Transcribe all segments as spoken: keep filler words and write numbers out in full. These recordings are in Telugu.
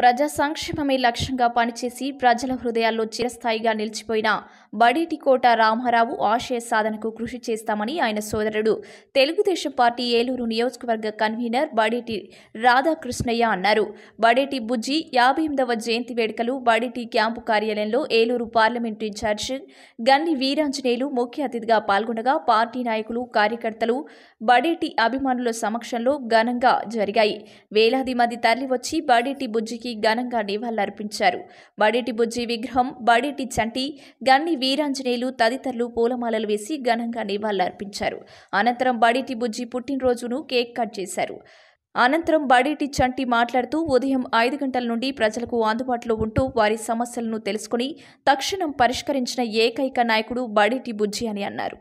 ప్రజా సంక్షేమమే లక్ష్యంగా పనిచేసి ప్రజల హృదయాల్లో చిరస్థాయిగా నిలిచిపోయిన బడేటి కోట రామారావు ఆశయ సాధనకు కృషి చేస్తామని ఆయన సోదరుడు తెలుగుదేశం పార్టీ ఏలూరు నియోజకవర్గ కన్వీనర్ బడేటి రాధాకృష్ణయ్య అన్నారు. బడేటి బుజ్జి యాభై ఎనిమిదవ జయంతి వేడుకలు బడేటి క్యాంపు కార్యాలయంలో ఏలూరు పార్లమెంటు ఇన్ఛార్జ్ గన్ని వీరాంజనేయులు ముఖ్య అతిథిగా పాల్గొనగా పార్టీ నాయకులు, కార్యకర్తలు, బడేటి అభిమానుల సమక్షంలో ఘనంగా జరిగాయి. వేలాది మంది తరలివచ్చి బడేటి బుజ్జికి ఘనంగా నివాళులర్పించారు. బడేటి బుజ్జి విగ్రహం, బడేటి చంటి, గన్ని వీరాంజనేయులు తదితరులు పూలమాలలు వేసి ఘనంగా నివాళులర్పించారు. అనంతరం బడేటి బుజ్జి పుట్టినరోజును కేక్ కట్ చేశారు. అనంతరం బడేటి చంటి మాట్లాడుతూ ఉదయం ఐదు గంటల నుండి ప్రజలకు అందుబాటులో ఉంటూ వారి సమస్యలను తెలుసుకుని తక్షణం పరిష్కరించిన ఏకైక నాయకుడు బడేటి బుజ్జి అని అన్నారు.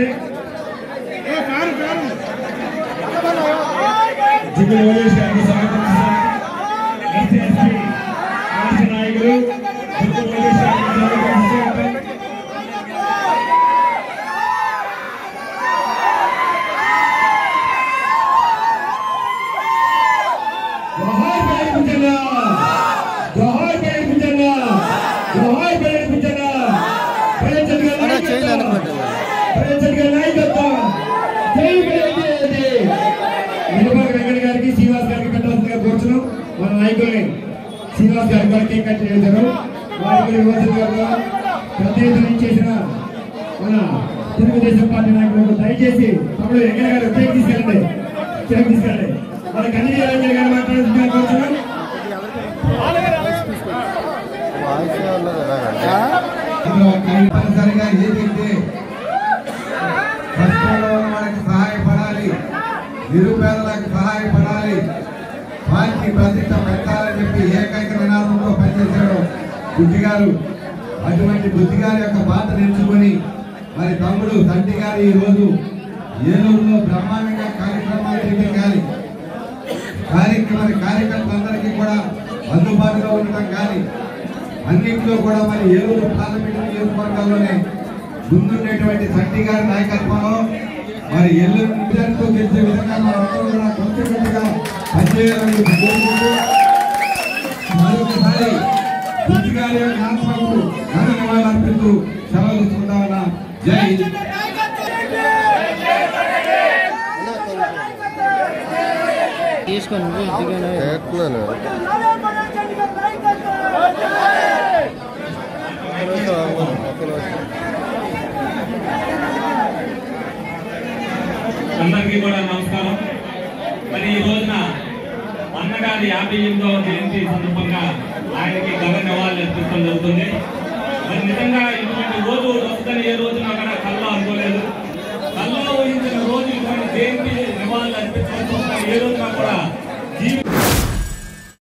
మన నాయకుల్ని శ్రీనివాస్ గారి గారు కేక్ కట్ చేశారు. వారికి పెద్ద ఎత్తున చేసిన మన తెలుగుదేశం పార్టీ నాయకులకు దయచేసి తమ్ముడు వెంకయ్య గారు కేక్ తీసుకెళ్ళండి కేక్ తీసుకెళ్ళండి మన కన్నీ వెంకయ్య గారు మాట్లాడుతున్నారు. తప్పనిసరిగా ఏదైతే కష్టంలో మనకి సహాయపడాలి, నిరుపేదలకు సహాయపడాలి, పార్టీ ప్రతిష్ట పెట్టాలని చెప్పి ఏకైక నినాదంతో పనిచేశాడు బుద్ధి గారు. అటువంటి బుద్ధి గారి యొక్క పాత్ర నేర్చుకొని మరి తమ్ముడు తండ్రి గారు ఈ రోజు ఏలూరులో బ్రహ్మాండంగా కార్యక్రమాలు చేయాలి. కార్యక్రమ కార్యకర్తలందరికీ కూడా అందుబాటులో ఉండటం కానీ అన్నింటిలో కూడా మరి ఏలూరు పార్లమెంటు నియోజకవర్గాల్లోనే ముందుండేటువంటి తండ్రి గారి నాయకత్వంలో మరి ఏలూరు నిజంతో గెలిచే విధంగా మనందరూ కూడా కొంచెం కొంచెంగా పనిచేయాలని మరొకసారి బుద్ధి గారి యొక్క ఆత్మకు ఘన నివాళులర్పిస్తూ సెలవు తీసుకుంటామన్నా. జై అందరికీ కూడా నమస్కారం. మరి ఈ రోజున అన్నగారి యాభై ఎనిమిదవ జయంతి సందర్భంగా ఆయనకి ఘన నివాళులు అర్పించడం జరుగుతుంది. మరి నిజంగా ఇటువంటి రోజు వస్తుందని ఏ రోజున అక్కడ కల్లో అనుకోలేదు. కల్లో ఊహించిన రోజు ఇటువంటి జయంతి నివాళులు అర్పించడం ఏ రోజున కూడా